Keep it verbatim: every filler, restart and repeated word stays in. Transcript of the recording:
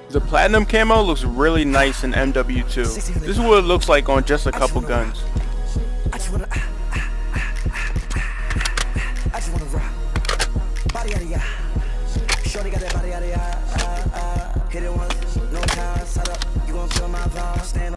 The platinum camo looks really nice in M W two. This is what it looks like on just a couple guns. I just wanna, I just wanna rock. Body out of ya. Shorty got that body out of ya. Hit it once, no time. Set up, you gon' feel my vibe. Stand